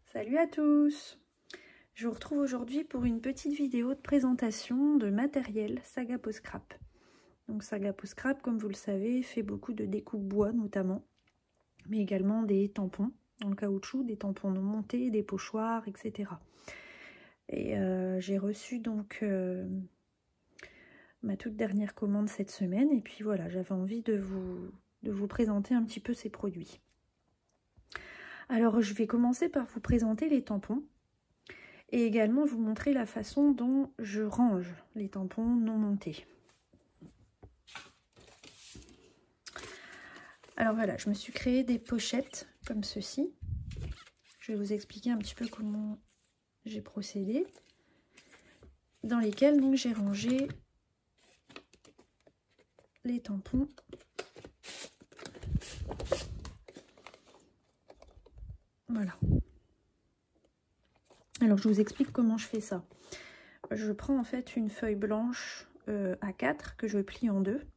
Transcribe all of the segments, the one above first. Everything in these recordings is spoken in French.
Salut à tous! Je vous retrouve aujourd'hui pour une petite vidéo de présentation de matériel Sagapo Scrap. Donc Sagapo Scrap, comme vous le savez, fait beaucoup de découpes bois notamment, mais également des tampons en caoutchouc, des tampons non montés, des pochoirs, etc. Et j'ai reçu donc ma toute dernière commande cette semaine, et puis voilà, j'avais envie de vous présenter un petit peu ces produits. Alors je vais commencer par vous présenter les tampons et également vous montrer la façon dont je range les tampons non montés. Alors voilà, je me suis créé des pochettes comme ceci. Je vais vous expliquer un petit peu comment j'ai procédé, dans lesquelles donc j'ai rangé les tampons. Voilà. Alors je vous explique comment je fais ça. Je prends en fait une feuille blanche A4 que je plie en deux.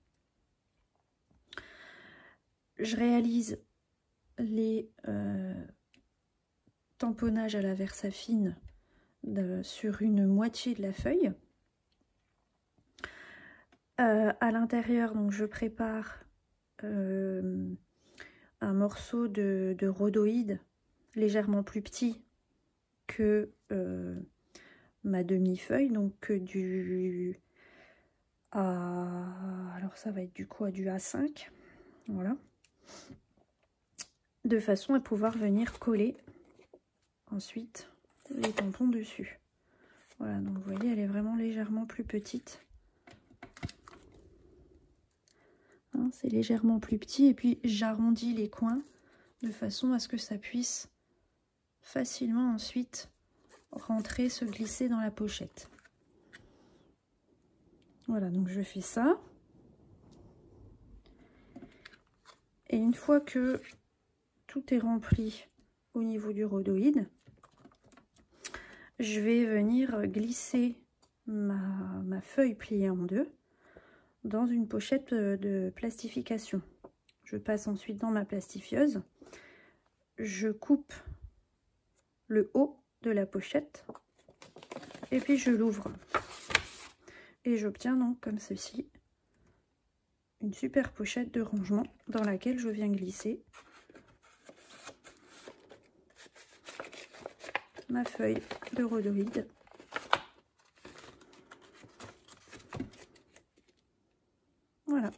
Je réalise les tamponnages à la Versafine sur une moitié de la feuille. À l'intérieur, donc je prépare un morceau de rhodoïde légèrement plus petit que ma demi-feuille, donc alors ça va être du quoi, du A5, voilà, de façon à pouvoir venir coller ensuite les tampons dessus. Voilà, donc vous voyez, elle est vraiment légèrement plus petite. Hein, c'est légèrement plus petit, et puis j'arrondis les coins de façon à ce que ça puisse facilement ensuite rentrer, se glisser dans la pochette. Voilà, donc je fais ça. Et une fois que tout est rempli au niveau du rhodoïde, je vais venir glisser ma feuille pliée en deux dans une pochette de plastification. Je passe ensuite dans ma plastifieuse. Je coupe le haut de la pochette et puis je l'ouvre. Et j'obtiens donc comme ceci une super pochette de rangement dans laquelle je viens glisser ma feuille de rhodoïde. Voilà.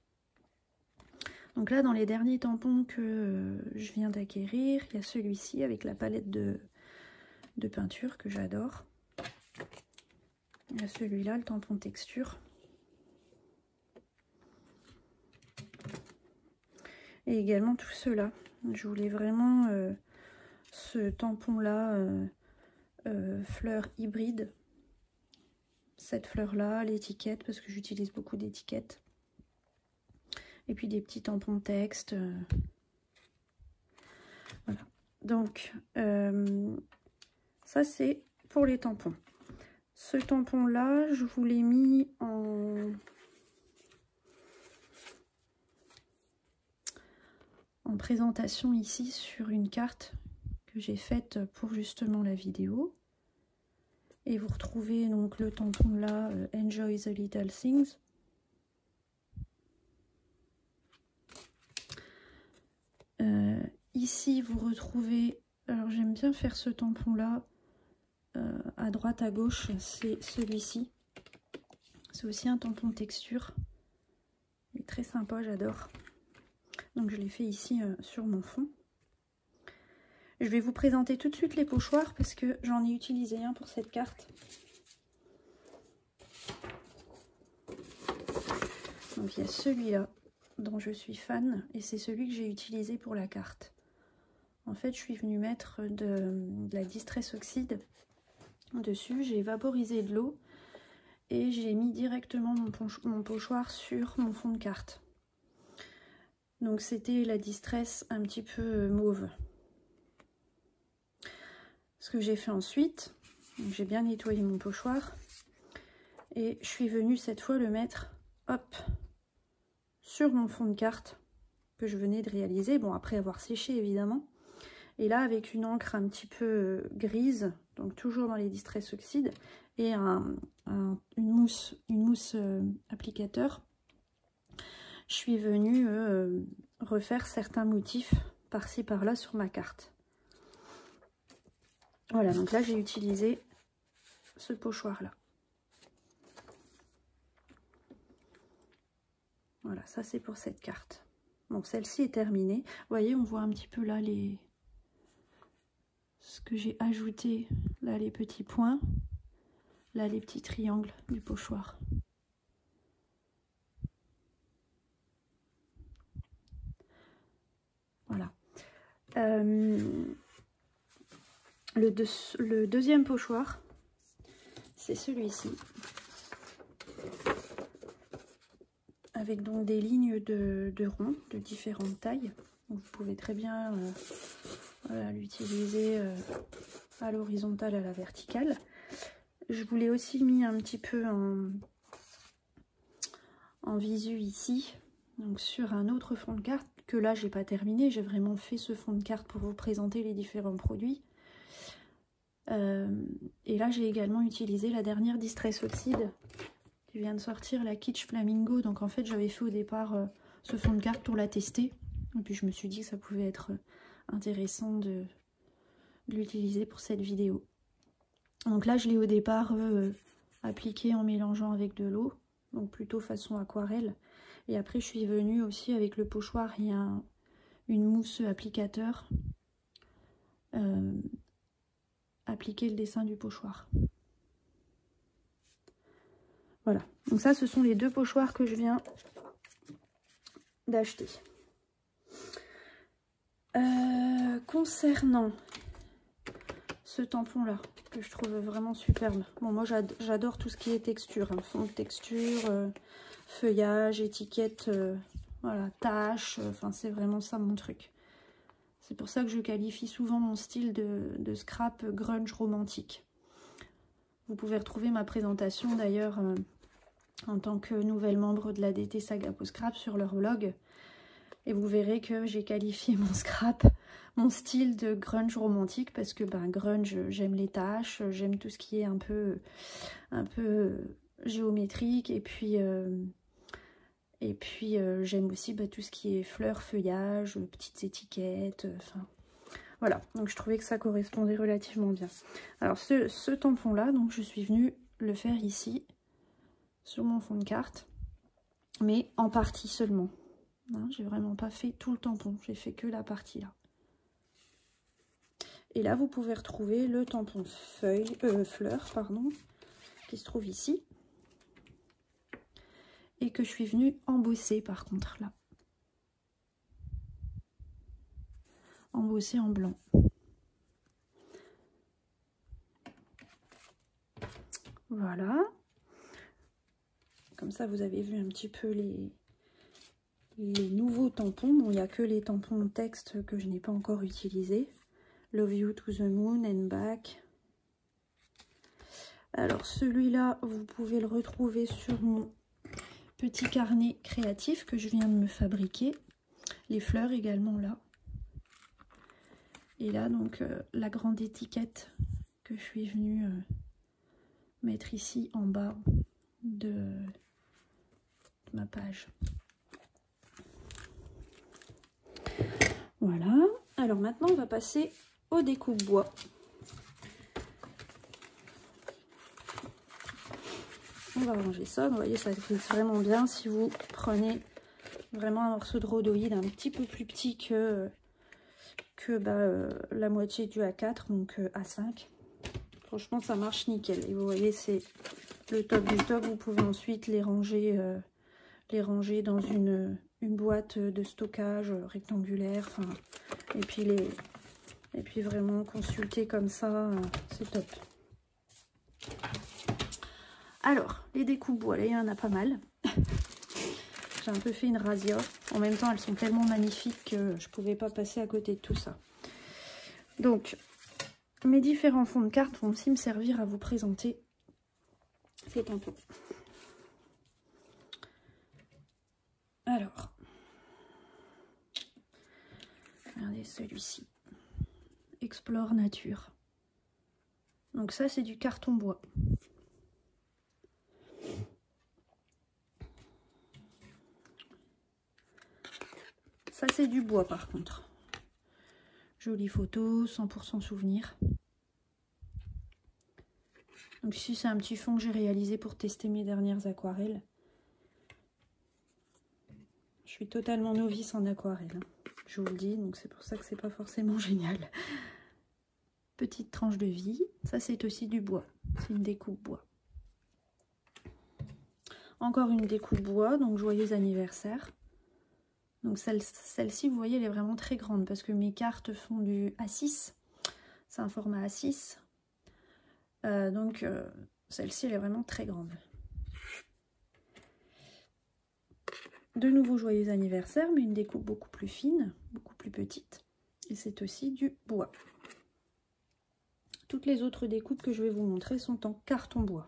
Donc là, dans les derniers tampons que je viens d'acquérir, il y a celui-ci avec la palette de peinture que j'adore. Il y a celui-là, le tampon texture. Et également tout cela. Je voulais vraiment ce tampon-là, fleur hybride. Cette fleur-là, l'étiquette, parce que j'utilise beaucoup d'étiquettes. Et puis des petits tampons de texte. Voilà. Donc, ça c'est pour les tampons. Ce tampon-là, je vous l'ai mis en présentation ici sur une carte que j'ai faite pour justement la vidéo. Et vous retrouvez donc le tampon là, Enjoy the Little Things. Ici, vous retrouvez, alors j'aime bien faire ce tampon là, à droite, à gauche, c'est celui-ci. C'est aussi un tampon texture. Il est très sympa, j'adore. Donc je l'ai fait ici sur mon fond. Je vais vous présenter tout de suite les pochoirs parce que j'en ai utilisé un pour cette carte. Donc il y a celui-là dont je suis fan et c'est celui que j'ai utilisé pour la carte. En fait, je suis venue mettre de la Distress Oxide dessus. J'ai vaporisé de l'eau et j'ai mis directement mon pochoir sur mon fond de carte. Donc c'était la Distress un petit peu mauve. Ce que j'ai fait ensuite, j'ai bien nettoyé mon pochoir et je suis venue cette fois le mettre, hop, sur mon fond de carte que je venais de réaliser, bon après avoir séché évidemment. Et là, avec une encre un petit peu grise, donc toujours dans les Distress Oxide, et une mousse applicateur, je suis venue refaire certains motifs par-ci par-là sur ma carte. Voilà, donc là j'ai utilisé ce pochoir là. Voilà, ça c'est pour cette carte. Bon, celle-ci est terminée. Vous voyez, on voit un petit peu là ce que j'ai ajouté, là les petits points, là les petits triangles du pochoir. Voilà. Le deuxième pochoir, c'est celui-ci. Avec donc des lignes de ronds de différentes tailles. Donc vous pouvez très bien voilà, l'utiliser à l'horizontale, à la verticale. Je vous l'ai aussi mis un petit peu en visu ici, donc sur un autre fond de carte, que là j'ai pas terminé, j'ai vraiment fait ce fond de carte pour vous présenter les différents produits. Et là j'ai également utilisé la dernière Distress Oxide qui vient de sortir, la Kitsch Flamingo. Donc en fait j'avais fait au départ ce fond de carte pour la tester, et puis je me suis dit que ça pouvait être intéressant de l'utiliser pour cette vidéo. Donc là je l'ai au départ appliqué en mélangeant avec de l'eau, donc plutôt façon aquarelle, et après je suis venue aussi avec le pochoir, il y a une mousse applicateur, appliquer le dessin du pochoir. Voilà, donc ça ce sont les deux pochoirs que je viens d'acheter. Concernant ce tampon là, que je trouve vraiment superbe. Bon, moi j'adore tout ce qui est texture, hein, fond de texture, feuillage, étiquette, voilà, tâches, enfin c'est vraiment ça mon truc. C'est pour ça que je qualifie souvent mon style de scrap grunge romantique. Vous pouvez retrouver ma présentation d'ailleurs en tant que nouvelle membre de la DT Saga Peau Scrap sur leur blog. Et vous verrez que j'ai qualifié mon scrap, mon style de grunge romantique, parce que ben, grunge, j'aime les taches, j'aime tout ce qui est un peu géométrique, et puis j'aime aussi bah, tout ce qui est fleurs, feuillage, petites étiquettes, enfin voilà. Donc je trouvais que ça correspondait relativement bien. Alors ce tampon là, donc je suis venue le faire ici, sur mon fond de carte, mais en partie seulement. Hein, j'ai vraiment pas fait tout le tampon, j'ai fait que la partie là. Et là vous pouvez retrouver le tampon fleur, pardon, qui se trouve ici. Et que je suis venue embosser par contre là. Embosser en blanc. Voilà. Comme ça vous avez vu un petit peu les nouveaux tampons. Bon, il n'y a que les tampons texte que je n'ai pas encore utilisés. Love You to the Moon and Back. Alors celui-là, vous pouvez le retrouver sur mon petit carnet créatif que je viens de me fabriquer. Les fleurs également là. Et là donc la grande étiquette que je suis venue mettre ici en bas de ma page. Voilà. Alors maintenant on va passer au découpe-bois. On va ranger ça. Vous voyez, ça glisse vraiment bien si vous prenez vraiment un morceau de rhodoïde un petit peu plus petit que la moitié du A4, donc A5. Franchement, ça marche nickel. Et vous voyez, c'est le top du top. Vous pouvez ensuite les ranger dans une boîte de stockage rectangulaire. Enfin, et puis vraiment consulter comme ça, c'est top. Alors, les découpes bois, là, il y en a pas mal. J'ai un peu fait une razzia. En même temps, elles sont tellement magnifiques que je ne pouvais pas passer à côté de tout ça. Donc, mes différents fonds de cartes vont aussi me servir à vous présenter ces tampons. Alors, regardez celui-ci. Explore Nature. Donc ça, c'est du carton bois. Ça, c'est du bois par contre. Jolie photo, 100% souvenir. Donc ici, c'est un petit fond que j'ai réalisé pour tester mes dernières aquarelles. Je suis totalement novice en aquarelle, je vous le dis, donc c'est pour ça que c'est pas forcément génial. Petite tranche de vie, ça c'est aussi du bois, c'est une découpe bois. Encore une découpe bois, donc joyeux anniversaire. Donc celle-ci, vous voyez, elle est vraiment très grande parce que mes cartes font du A6. C'est un format A6. Donc celle-ci, elle est vraiment très grande. De nouveau joyeux anniversaire, mais une découpe beaucoup plus fine, beaucoup plus petite. Et c'est aussi du bois. Toutes les autres découpes que je vais vous montrer sont en carton bois.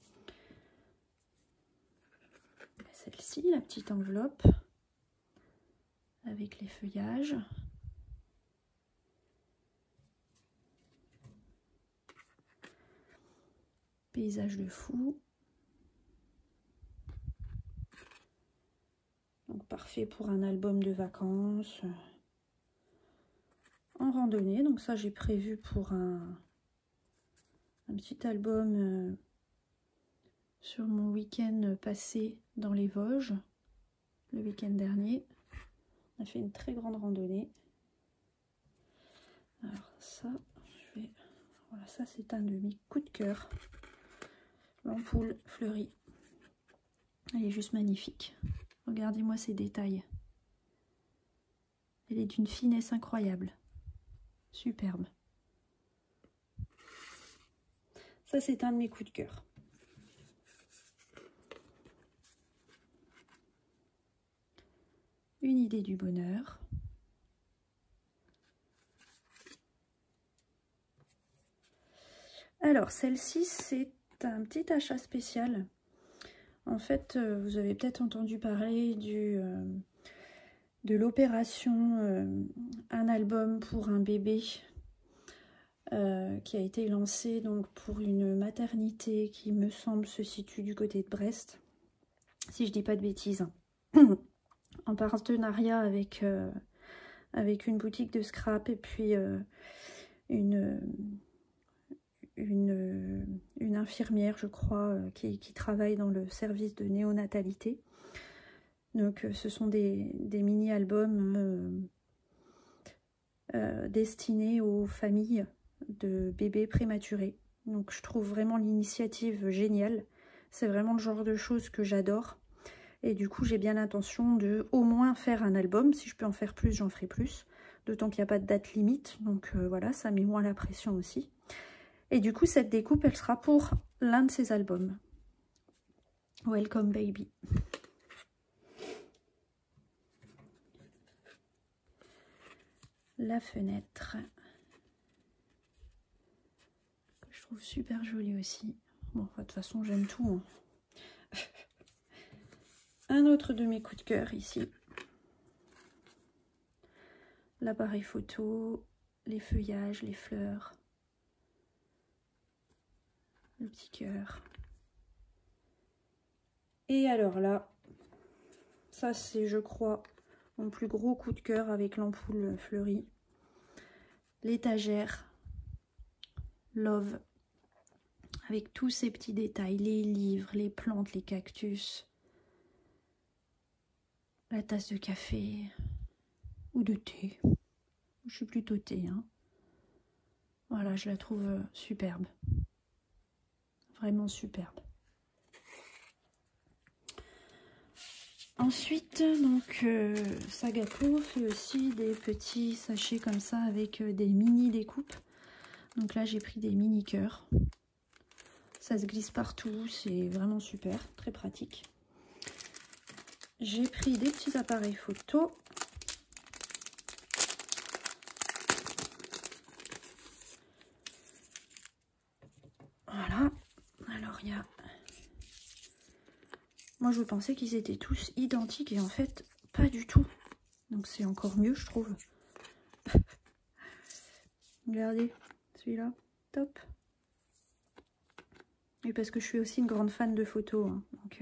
Celle-ci, la petite enveloppe avec les feuillages. Paysage de fou. Donc parfait pour un album de vacances. En randonnée, donc ça j'ai prévu pour un petit album sur mon week-end passé dans les Vosges, le week-end dernier. On a fait une très grande randonnée. Alors ça, voilà, ça c'est un de mes coups de cœur. L'ampoule fleurie. Elle est juste magnifique. Regardez-moi ces détails. Elle est d'une finesse incroyable. Superbe. Ça c'est un de mes coups de cœur. Une idée du bonheur. Alors, celle-ci, c'est un petit achat spécial. En fait, vous avez peut-être entendu parler de l'opération Un album pour un bébé qui a été lancée donc, pour une maternité qui, me semble, se situe du côté de Brest, si je dis pas de bêtises. En partenariat avec une boutique de scrap et puis une infirmière, je crois, qui travaille dans le service de néonatalité. Donc ce sont des mini-albums destinés aux familles de bébés prématurés. Donc je trouve vraiment l'initiative géniale. C'est vraiment le genre de choses que j'adore. Et du coup, j'ai bien l'intention de au moins faire un album. Si je peux en faire plus, j'en ferai plus. D'autant qu'il n'y a pas de date limite. Donc voilà, ça met moins la pression aussi. Et du coup, cette découpe, elle sera pour l'un de ces albums. Welcome Baby. La fenêtre. Que je trouve super jolie aussi. Bon, de toute façon, j'aime tout. Hein. Un autre de mes coups de cœur ici. L'appareil photo, les feuillages, les fleurs. Le petit cœur. Et alors là, ça c'est, je crois, mon plus gros coup de cœur avec l'ampoule fleurie. L'étagère Love, avec tous ces petits détails, les livres, les plantes, les cactus, la tasse de café ou de thé. Je suis plutôt thé, hein. Voilà, je la trouve superbe. Vraiment superbe. Ensuite, donc, Sagaco fait aussi des petits sachets comme ça avec des mini découpes. Donc là, j'ai pris des mini cœurs. Ça se glisse partout, c'est vraiment super, très pratique. J'ai pris des petits appareils photo. Voilà. Alors, il y a... Moi, je pensais qu'ils étaient tous identiques et en fait, pas du tout. Donc, c'est encore mieux, je trouve. Regardez, celui-là, top. Et parce que je suis aussi une grande fan de photos. Hein, donc,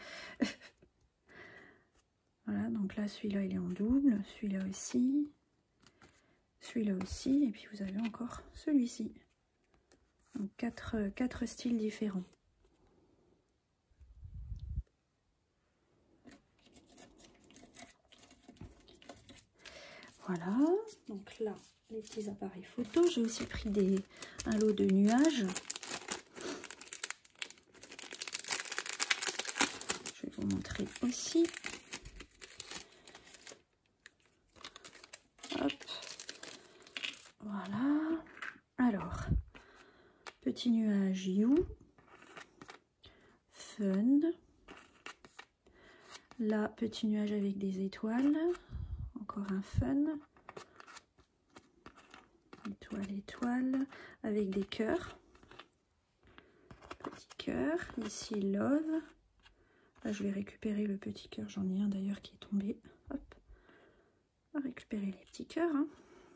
voilà, donc là, celui-là, il est en double. Celui-là aussi. Celui-là aussi. Et puis, vous avez encore celui-ci. Donc, quatre styles différents. Voilà. Donc là, les petits appareils photo. J'ai aussi pris un lot de nuages. Je vais vous montrer aussi. Hop. Voilà. Alors, petit nuage You. Fun. Là, petit nuage avec des étoiles. Encore un fun. Étoile, étoile. Avec des cœurs. Petit cœur. Ici, love. Là, je vais récupérer le petit cœur. J'en ai un d'ailleurs qui est tombé. Hop. On va récupérer les petits cœurs. Hein.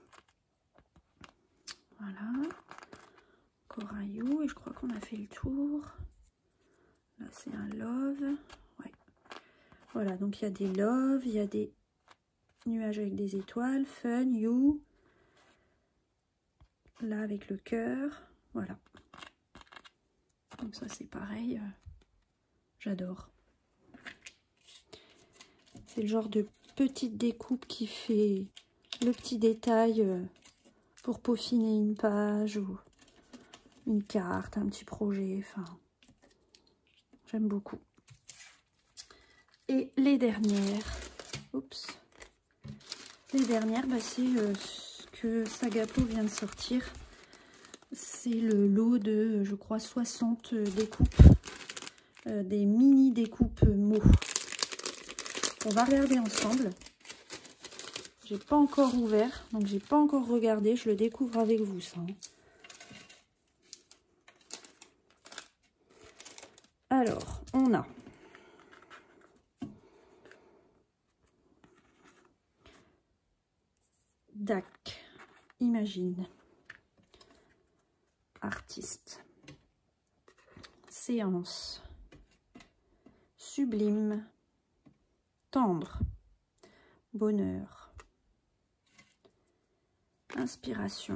Voilà. Encore un You. Et je crois qu'on a fait le tour. Là, c'est un love. Ouais. Voilà, donc il y a des love, il y a des nuages avec des étoiles, fun, You. Là, avec le cœur. Voilà. Donc ça, c'est pareil. J'adore. C'est le genre de petite découpe qui fait le petit détail pour peaufiner une page ou une carte, un petit projet. Enfin, j'aime beaucoup. Et les dernières, oups, les dernières, bah, c'est ce que Sagapo vient de sortir. C'est le lot de, je crois, 60 découpes, des mini découpes mots. On va regarder ensemble. J'ai pas encore ouvert, donc j'ai pas encore regardé. Je le découvre avec vous, ça. Hein. Alors, on a DAC, Imagine, Artiste, Séance, Sublime, Tendre, Bonheur, Inspiration,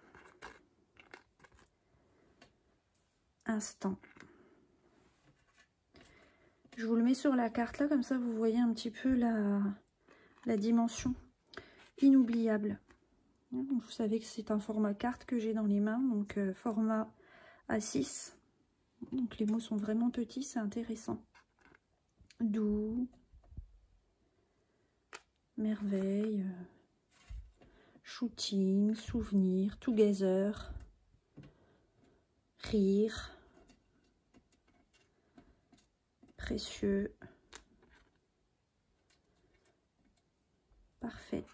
Instant. Je vous le mets sur la carte là, comme ça vous voyez un petit peu la dimension. Inoubliable. Vous savez que c'est un format carte que j'ai dans les mains, donc format A6. Donc les mots sont vraiment petits, c'est intéressant. Doux, merveille, shooting, souvenir, together, rire, précieux, parfaite,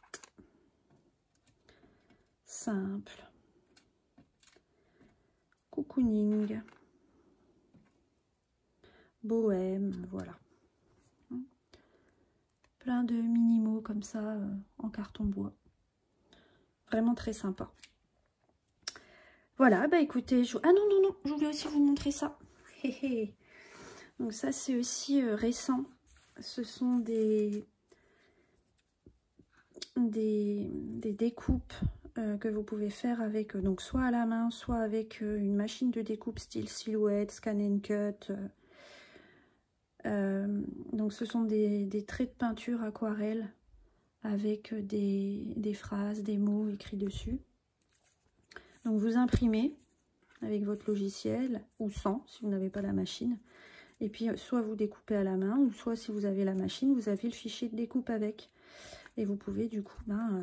simple, cocooning, bohème, voilà. Plein de mini-mots comme ça en carton bois. Vraiment très sympa. Voilà, bah écoutez, ah non, non, non, je voulais aussi vous montrer ça. Donc ça, c'est aussi récent. Ce sont des découpes que vous pouvez faire avec, donc soit à la main, soit avec une machine de découpe style Silhouette, Scan and Cut. Donc ce sont des traits de peinture aquarelle avec des phrases, des mots écrits dessus. Donc vous imprimez avec votre logiciel ou sans si vous n'avez pas la machine. Et puis soit vous découpez à la main ou soit si vous avez la machine, vous avez le fichier de découpe avec. Et vous pouvez du coup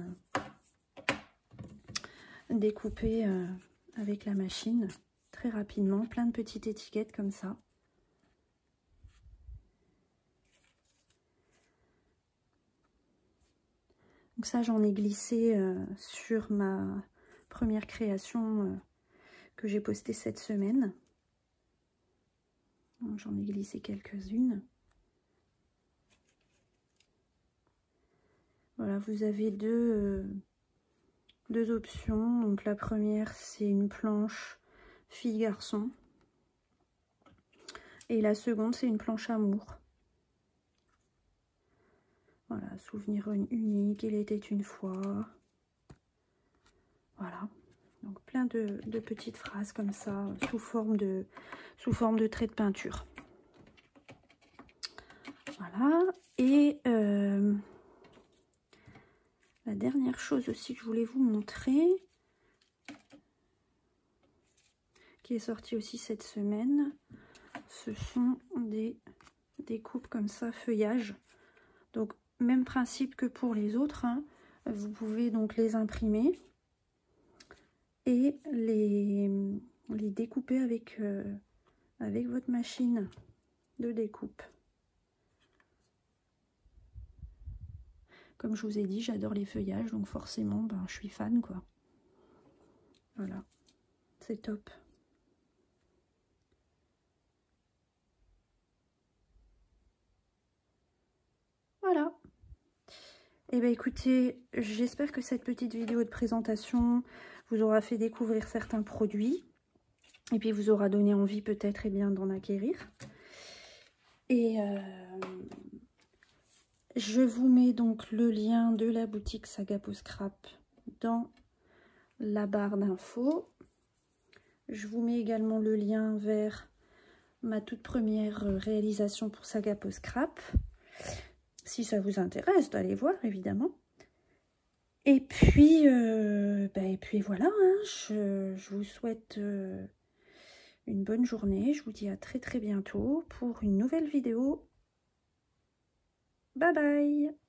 découper avec la machine très rapidement. Plein de petites étiquettes comme ça. Donc ça, j'en ai glissé sur ma première création que j'ai postée cette semaine. J'en ai glissé quelques-unes. Voilà, vous avez deux deux options. Donc la première, c'est une planche fille-garçon. Et la seconde, c'est une planche amour. Voilà, souvenir unique, il était une fois. Voilà. Donc plein de petites phrases comme ça, sous forme de trait de peinture. Voilà. Et la dernière chose aussi que je voulais vous montrer, qui est sortie aussi cette semaine, ce sont des découpes comme ça, feuillage. Donc même principe que pour les autres, hein. Vous pouvez donc les imprimer et les découper avec votre machine de découpe. Comme je vous ai dit, j'adore les feuillages, donc forcément, ben, je suis fan, quoi. Voilà, c'est top. Voilà. Et bien écoutez, j'espère que cette petite vidéo de présentation vous aura fait découvrir certains produits. Et puis vous aura donné envie peut-être d'en acquérir. Et je vous mets donc le lien de la boutique Saga Peau Scrap dans la barre d'infos. Je vous mets également le lien vers ma toute première réalisation pour Saga Peau Scrap. Si ça vous intéresse, d'aller voir évidemment. Et puis voilà, hein, je vous souhaite une bonne journée. Je vous dis à très bientôt pour une nouvelle vidéo. Bye bye!